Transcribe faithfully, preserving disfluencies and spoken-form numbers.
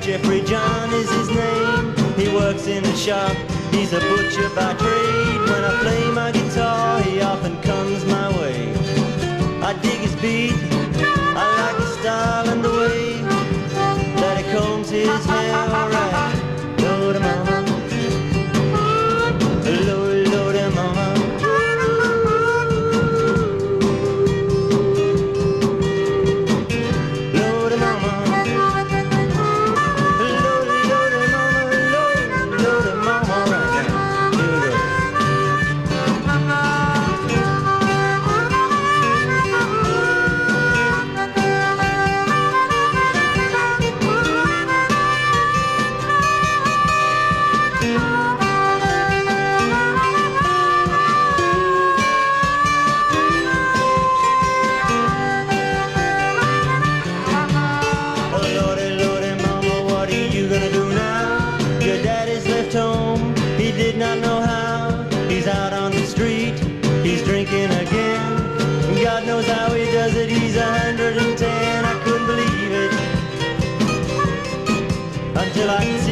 Jeffrey John is his name. He works in a shop, he's a butcher by trade. When I play my guitar, he often comes my way. I dig his beat, I like his style and the way that he combs his hair. Alright, Lordy mama, Lordy, Lordy mama. He did not know how. He's out on the street, he's drinking again. God knows how he does it, he's a hundred and ten. I couldn't believe it until I